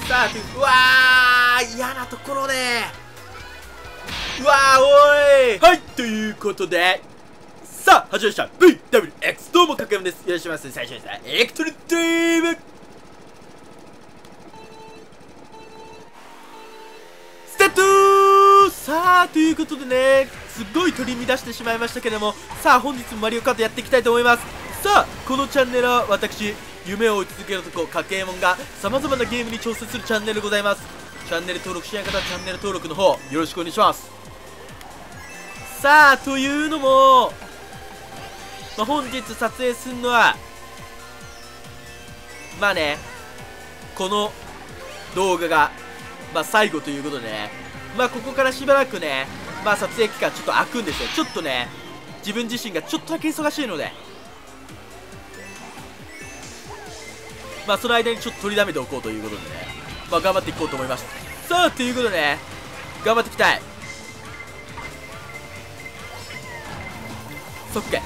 さあ、うわー、嫌なところね。うわー、おい。はい、ということで、さあ、始まりました。VWX、どうも、かかやまです。よろしくお願いします。最初にさ、エレクトリックドリームスタート。さあ、ということでね、すっごい取り乱してしまいましたけども、さあ、本日もマリオカートやっていきたいと思います。さあ、このチャンネルは私、夢を追い続ける男、かけえもんが様々なゲームに挑戦するチャンネルでございます。チャンネル登録しない方はチャンネル登録の方、よろしくお願いします。さあ、というのも、本日撮影するのは、この動画が、最後ということでね、ここからしばらくね、撮影期間ちょっと空くんですよ。ちょっとね、自分自身がちょっとだけ忙しいので、その間にちょっと取りだめておこうということでね、頑張っていこうと思います。さあ、ということでね、頑張っていきたい。そっけ。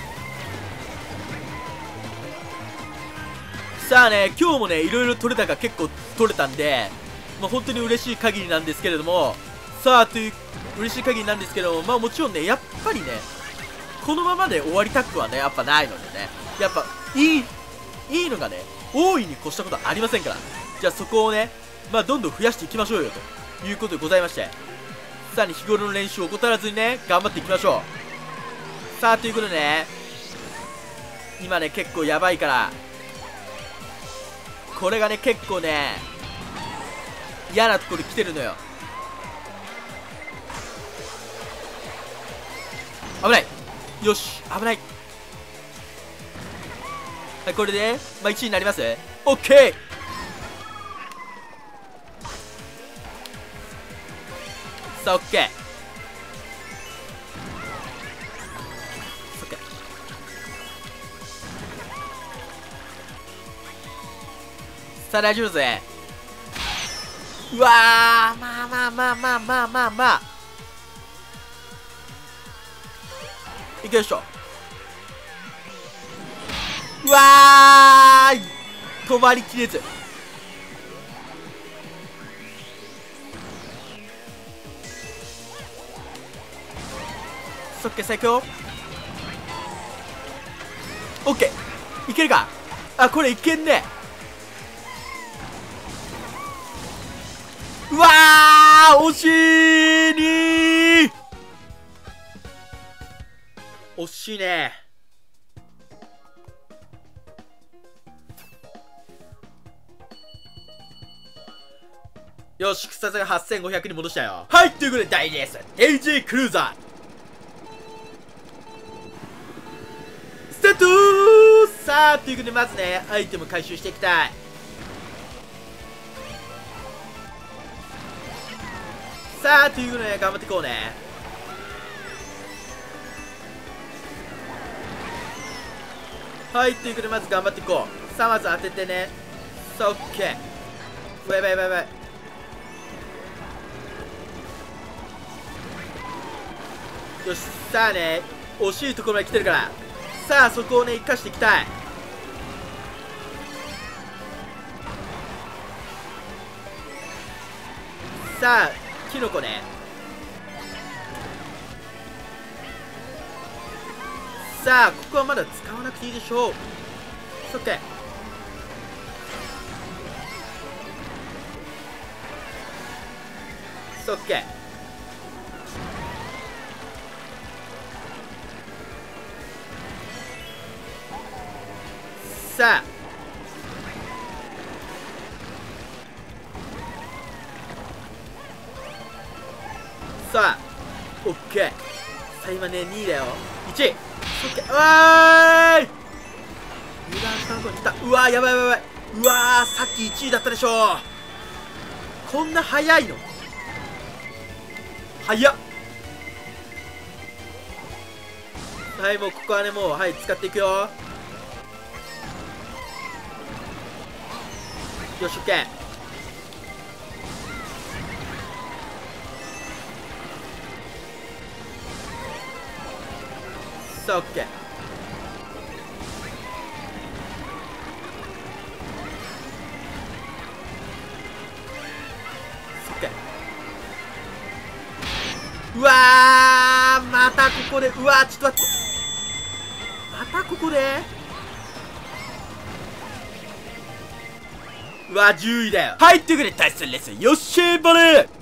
さあね、今日もね、いろいろ取れたが結構取れたんで、本当に嬉しい限りなんですけれども、さあ、という、嬉しい限りなんですけども、もちろんね、やっぱりね、このままで終わりたくはね、やっぱないのでね、やっぱ、いいのがね、大いに越したことはありませんから、じゃあそこをね、どんどん増やしていきましょうよ、ということでございまして、さらに日頃の練習を怠らずにね、頑張っていきましょう。さあ、ということでね、今ね、結構やばいから、これがね、結構ね、嫌なところに来てるのよ。危ない。よし、危ない。はい、これで、1位になります。オッケー。さあ、オッケー。オッケー。さあ、大丈夫ぜ。うわー、いけるでしょ。うわーい、止まりきれず。そっけ、最強。オッケー、いけるか。あ、これいけんね。うわー、惜しいにー。惜しいね。よし、草津が8500に戻したよ。はい、ということで第2レース AJ クルーザースタートー。さあ、ということでまずね、アイテム回収していきたい。さあ、ということで、ね、頑張っていこうね。はい、ということでまず頑張っていこう。さあ、まず当ててね。さあ、オッケー。やばいやばいやばい。よし、さあね、惜しいところまで来てるから、さあそこをね、生かしていきたい。さあ、キノコね。さあ、ここはまだ使わなくていいでしょう。そっけ。そっけ。さあ、さあ、オッケー。さあ、今ね、2位だよ。1位。オッケー。うわーい、油断したとこに来た。うわー、やばいやばいやばい。うわー、さっき1位だったでしょ。こんな早いの。早っ。はい、もうここはね、もう、はい、使っていくよ。よし、オッケー。さあ、オッケー。 ッケー。うわー、またここで、うわー、ちょっと待って、またここで、うわー、10位だよ。はい、ということで対戦レッスンよっしゃーバレー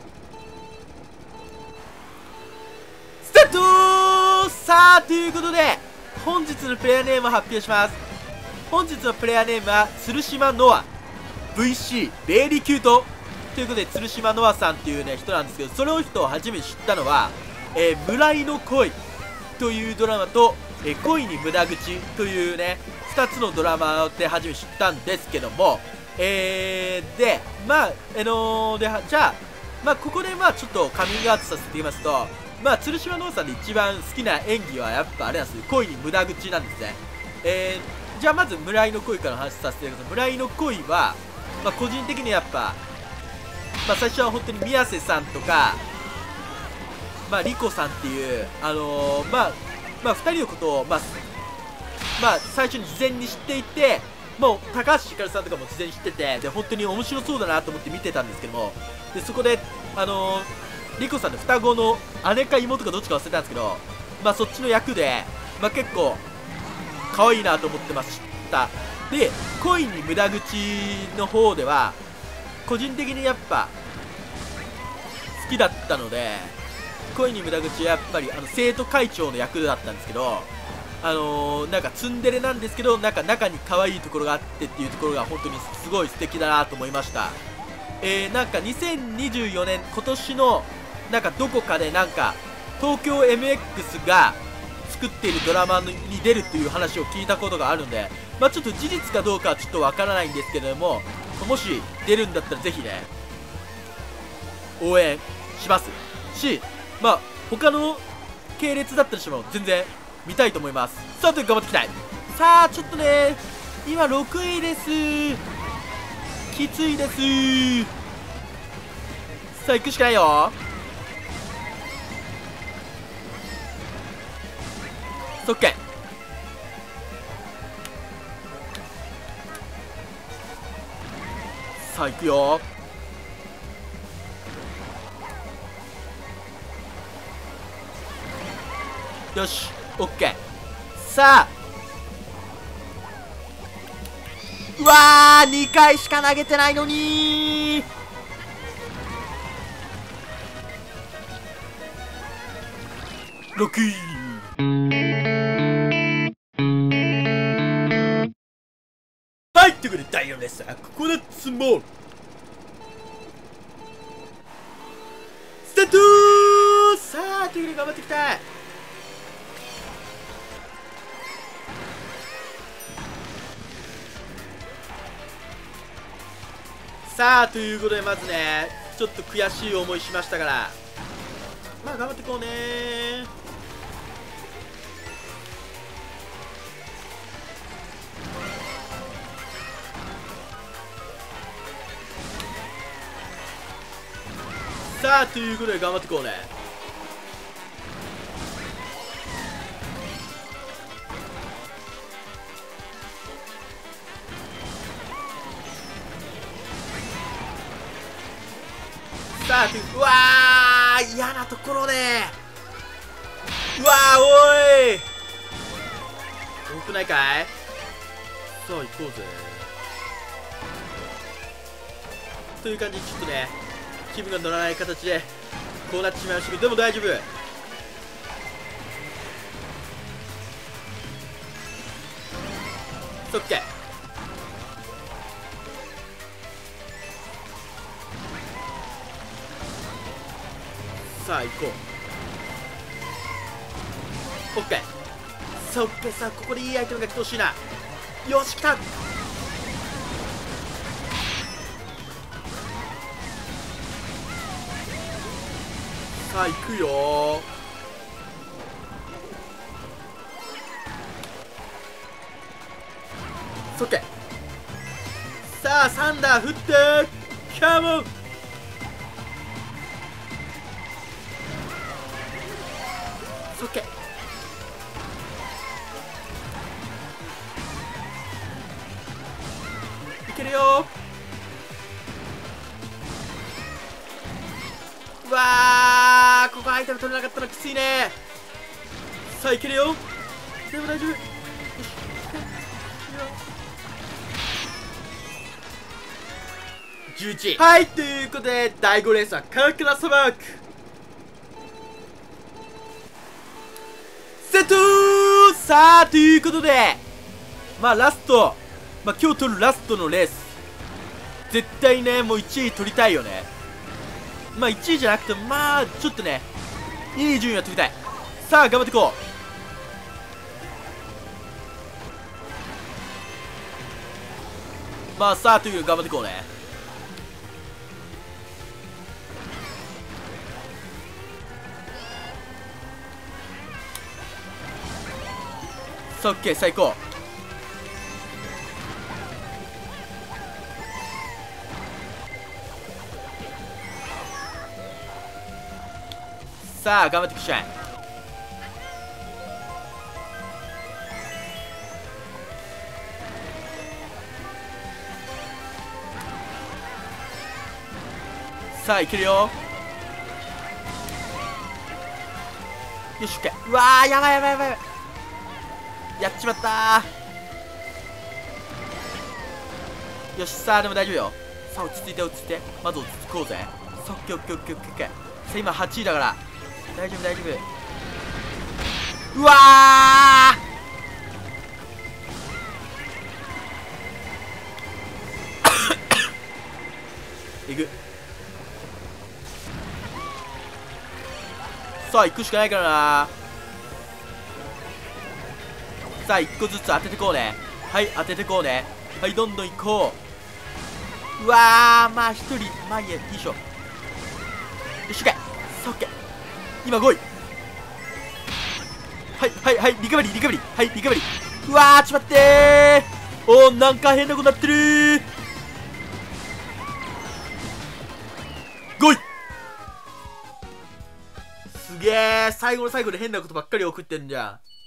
スタートー。さあ、ということで本日のプレイヤーネームを発表します。本日のプレイヤーネームは鶴島ノア VC ベイリーキュートということで、鶴島ノアさんっていうね人なんですけど、その人を初めて知ったのは村井の恋というドラマと、恋に無駄口というね2つのドラマで初めて知ったんですけども、でまあじゃあまあここでまあちょっとカミングアウトさせて言いますと、まあ鶴島ノアさんで一番好きな演技はやっぱあれなんですよ、恋に無駄口なんですね。じゃあまず村井の恋から話させてください。村井の恋は、まあ、個人的にやっぱ、まあ、最初は本当に宮瀬さんとか、まあ、リコさんっていう、まあ2人のことを、まあ、最初に事前に知っていて、もう高橋ひかるさんとかも事前に知ってて、で本当に面白そうだなと思って見てたんですけども、でそこでリコさんの双子の姉か妹かどっちか忘れたんですけど、まあそっちの役で、まあ、結構可愛いなと思ってました。で恋に無駄口の方では個人的にやっぱ好きだったので、恋に無駄口はやっぱり生徒会長の役だったんですけど、なんかツンデレなんですけど、なんか中に可愛いところがあってっていうところが本当にすごい素敵だなと思いました。なんか2024年今年のなんかどこかでなんか東京 MX が作っているドラマに出るっていう話を聞いたことがあるんで、まあちょっと事実かどうかはちょっとわからないんですけれども、もし出るんだったらぜひね応援しますし、まあ他の系列だったりしても全然見たいと思います。さあという頑張っていきたい。さあちょっとね今6位です、きついです。さあ行くしかないよ。オッケー。さあ行くよ。よしオッケー。さあうわー2回しか投げてないのに6位。はい、ということで第4レッスンココナッツモールスタートー。さあということで頑張っていきたい。さあということでまずねちょっと悔しい思いしましたから、まあ頑張っていこうねー。さあということで頑張っていこうね。さあうわー嫌なところね。うわーおい多くないかい。さあ行こうぜという感じでちょっとね気分が乗らない形でこうなってしまいましたけど、でも大丈夫。オッケー。さあ行こう。オッケー。さあオッケー。さあここでいいアイテムが来てほしいな。よし来た。さあ行くよー。オッケー。さあサンダー振ってカモン。オッケー。いけるようわー、ここアイテム取れなかったのきついね。さあいけるよ。でも大丈夫。よし、11。はい、ということで第5レースはカラクラ砂漠セットー。さあということで、まあラスト、まあ今日取るラストのレース、絶対ねもう1位取りたいよね。まあ1位じゃなくてもまあちょっとねいい順位は取りたい。さあ頑張っていこう。まあさあという頑張っていこうね。さあオッケー、さあ行こう。さあ頑張ってくっしゃい。さあいけるよ。よし、オッケー。うわー、やばいやばいやばい、やっちまったー。よし、さあでも大丈夫よ。さあ落ち着いて落ち着いて、まず落ち着こうぜ。さあオッケーオッケーオッケーオッケー。さあ今8位だから大丈夫大丈夫。うわーいく。さあ行くしかないからな。さあ1個ずつ当ててこうね。はい、当ててこうね。はい、どんどん行こう。うわー、まあ1人まあいいや、いいでしょ。よし、かい。さあオッケー、今5位。はいはいはい、リカバリーリカバリー、はいリカバリー。うわー、ちまってー。おー、なんか変なことなってるー。5位。すげー、最後の最後で変なことばっかり送ってんじゃん。